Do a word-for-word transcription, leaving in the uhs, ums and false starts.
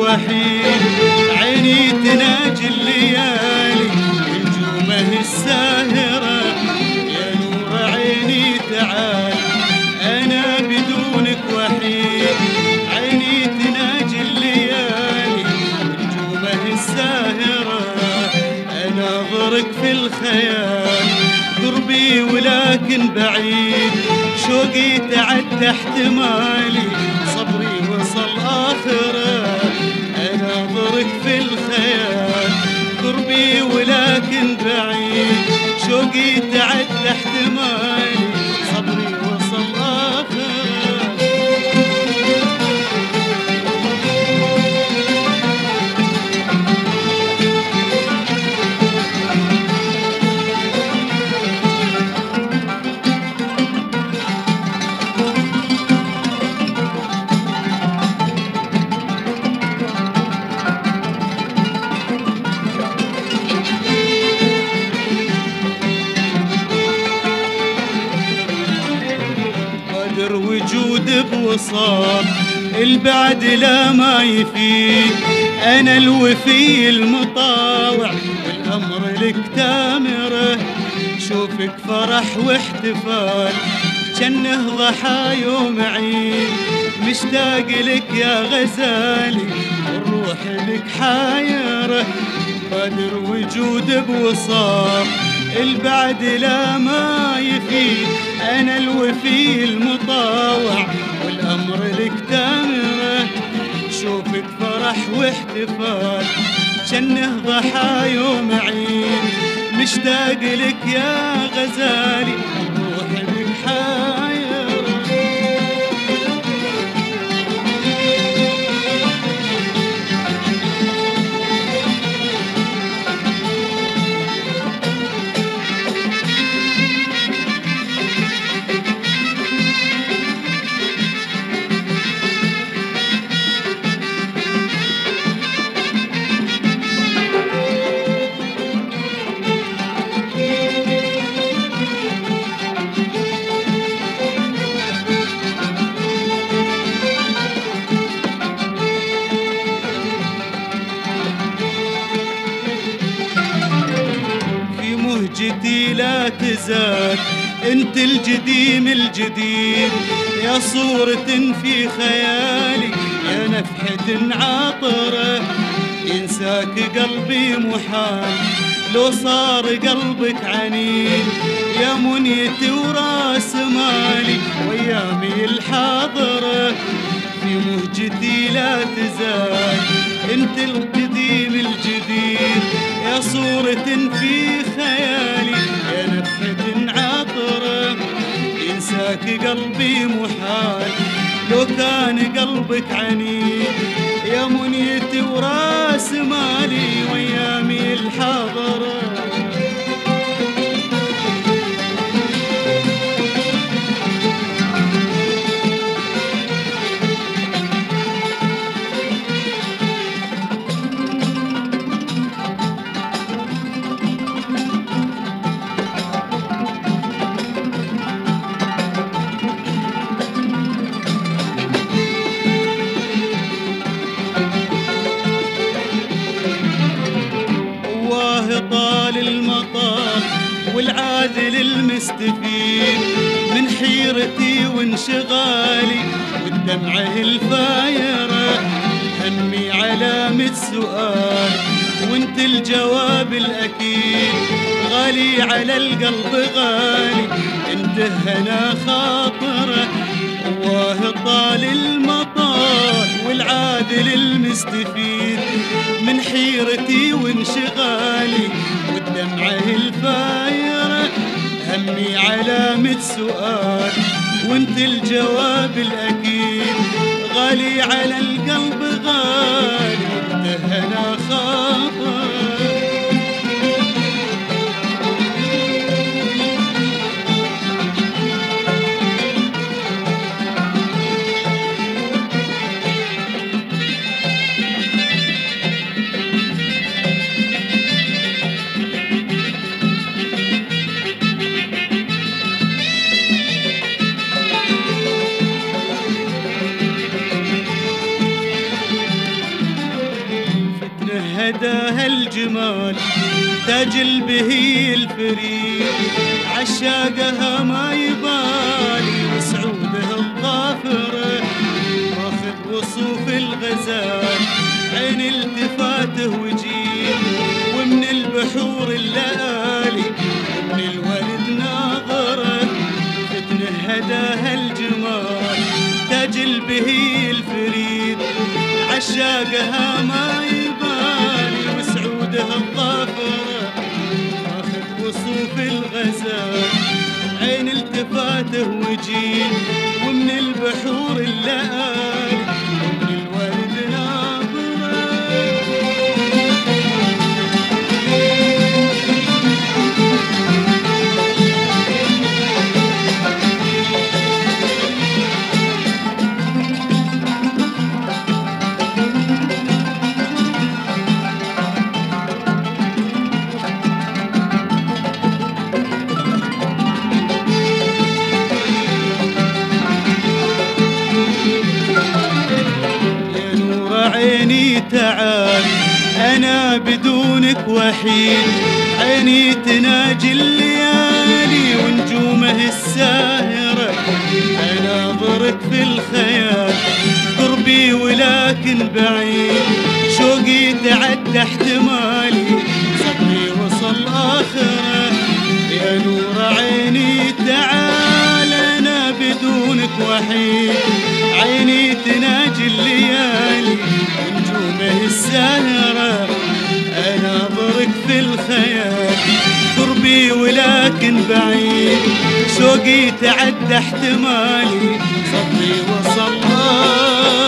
وحيد، عيني تناجي الليالي نجومه الساهرة. يا نور عيني تعال أنا بدونك وحيد، عيني تناجي الليالي نجومه الساهرة. أناظرك في الخيال قربي ولكن بعيد، شوقي تعدى احتمالي صبري وصل آخره. أناظرك في الخيال قربي ولكن بعيد، شوقي تعدى احتمالي صبري وصل آخره. وجود بوصال البعد لا ما يفيد، أنا الوفي المطاوع والأمر لك تامره. شوفك فرح واحتفال جنه ضحى يوم عيد، مشتاق لك يا غزالي والروح لك حايره. قادر وجود بوصال البعد لا ما يفيد، أنا الوفي المطاوع والأمر لك تامره. شوفك فرح واحتفال جنه ضحى يوم عيد، مشتاق لك يا غزالي الروح لك حايره. مهجتي لا تزال انت الجديم الجديد، يا صورة في خيالي يا نفحة عاطرة. ينساك قلبي محال لو صار قلبك عنيد، يا منيتي وراس مالي وايامي الحاضرة. في مهجتي لا تزال انت القديم الجديد، يا صورة في خيالي يا نفحة عطرة. ينساك قلبي محال لو كان قلبك عنيد، يا منيتي وراس مالي وايامي الحاضرة. طال المطار والعادل المستفيد من حيرتي وانشغالي والدمعة الفايرة. همي علامة سؤال وانت الجواب الأكيد، غالي على القلب غالي انت هنا خاطره. واه طال المطار والعادل المستفيد من حيرتي وانشغالي والدمعة الفايرة. همي علامة سؤال وانت الجواب الأكيد، غالي على القلب غالي انت هنا خاطر. هداها الجمال تاج البهي الفريد، عشاقها ما يبالي وسعودها الظافرة، واخذ وصوف الغزال عين التفاته وجيل، ومن البحور الليالي ومن الولد ناظره، فتنه هداها الجمال تاج البهي الفريد، عشاقها ما يبالي وسعودها الظافرة، واخذ وصوف الغزال عين التفاته وجيل، ومن البحور الليالي ومن الورد ناظره. عيني تعال أنا بدونك وحيد، عيني تناجي الليالي ونجومه الساهرة، أناظرك في الخيال قربي ولكن بعيد، شوقي تعدى احتمالي صبري وصل آخره، يا نور عيني تعال أنا بدونك وحيد، عيني تناجي الليالي ونجومه الساهرة، أناظرك في الخيال قربي ولكن بعيد، شوقي تعدى احتمالي صبري وصل